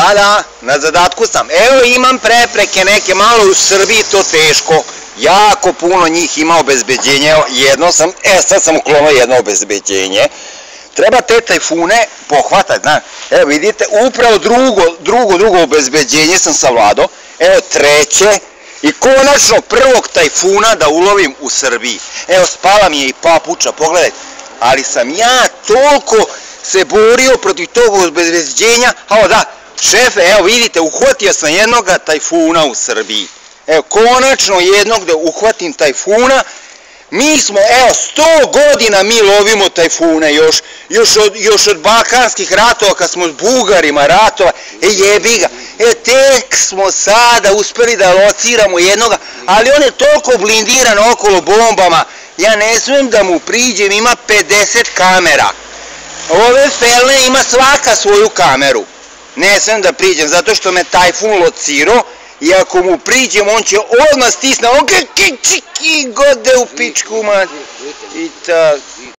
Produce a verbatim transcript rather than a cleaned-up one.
Da, da, na zadatku sam. Evo imam prepreke neke, malo u Srbiji to teško. Jako puno njih ima obezbeđenje, jedno sam, e sad sam uklonio jedno obezbeđenje. Treba te tajfune pohvatati, znaš. Evo vidite, upravo drugo, drugo, drugo obezbeđenje sam savladao. Evo treće i konačno prvog tajfuna da ulovim u Srbiji. Evo spala mi je i papuča, pogledajte. Ali sam ja toliko se borio protiv tog obezbeđenja, a da, šefe, evo vidite, uhvatio sam jednog tajfuna u Srbiji. Evo, konačno jednog da uhvatim tajfuna. Mi smo, evo, sto godina mi lovimo tajfune, još, još, od, još od balkanskih ratova, kad smo s Bugarima ratova, e jebi ga, e tek smo sada uspeli da lociramo jednoga, ali on je toliko blindiran okolo bombama, ja ne smijem da mu priđem, ima pedeset kamera. Ove felne ima svaka svoju kameru. Ne smijem da priđem, zato što me tajfun locirao, i ako mu priđem, on će odmah stisne, on ga kičiki gode u pičku, man. I tako.